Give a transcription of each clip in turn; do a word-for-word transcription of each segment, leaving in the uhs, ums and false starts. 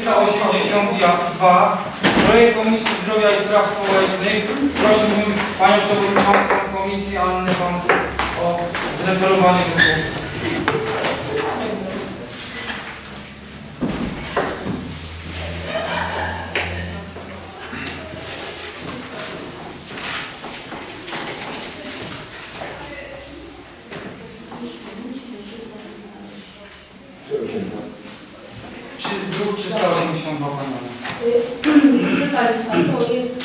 trzysta osiemdziesiąt dwa. Projekt Komisji Zdrowia i Spraw Społecznych. Prosiłbym Panią Przewodniczącą Komisji Annę Panku o zreferowanie tego. Druk trzysta osiemdziesiąt dwa. Proszę Państwa, to jest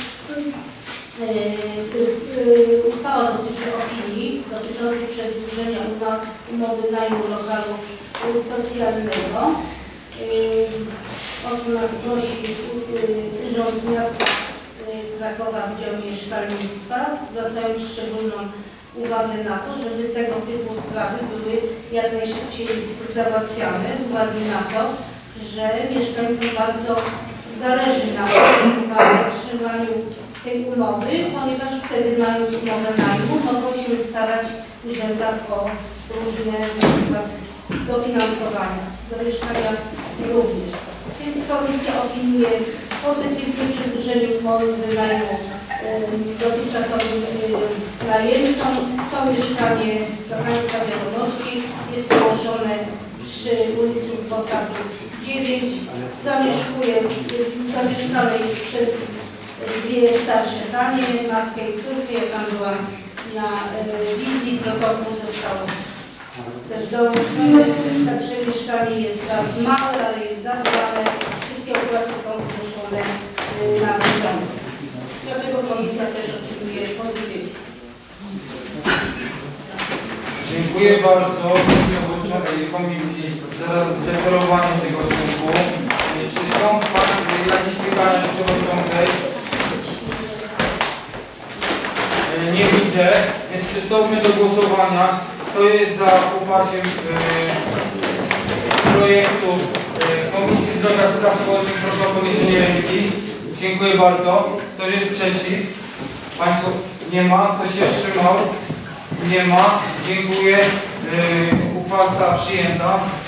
yy, uchwała dotyczy opinii dotyczącej przedłużenia umowy najmu lokalu socjalnego. Yy, o co nas prosi yy, Urząd Miasta yy, Krakowa, Wydział Mieszkalnictwa, zwracając szczególną uwagę na to, żeby tego typu sprawy były jak najszybciej załatwiane z uwagi na to, że mieszkańcom bardzo zależy na zatrzymaniu tej umowy, ponieważ wtedy mając umowę najmu, mogą się starać w urzędach o różne na przykład dofinansowania, do mieszkania również. Więc komisja opiniuje pozytywnie przedłużenie umowy najmu dotychczasowym najemcom. To mieszkanie dla Państwa wiadomości jest położone przy ulicy Posadzów dziewięć. Zamieszkuje, zamieszkane jest przez dwie starsze panie, matkę i córkę. Ja tam byłam na wizji, protokół został też dołączony. Także mieszkanie jest małe, ale jest zadbane. Wszystkie opłaty są wnoszone na bieżąco. Dlatego komisja też opiniuje pozytywnie. Dziękuję bardzo Przewodniczącej Komisji za zreferowanie tego punktu. Czy są jakieś pytania do Przewodniczącej? Nie widzę, więc przystąpmy do głosowania. Kto jest za poparciem e, projektu e, Komisji Zdrowia i Spraw Społecznych? Proszę o podniesienie ręki. Dziękuję bardzo. Kto jest przeciw? Państwo nie ma. Kto się wstrzymał? Nie ma. Dziękuję. Yy, uchwała została przyjęta.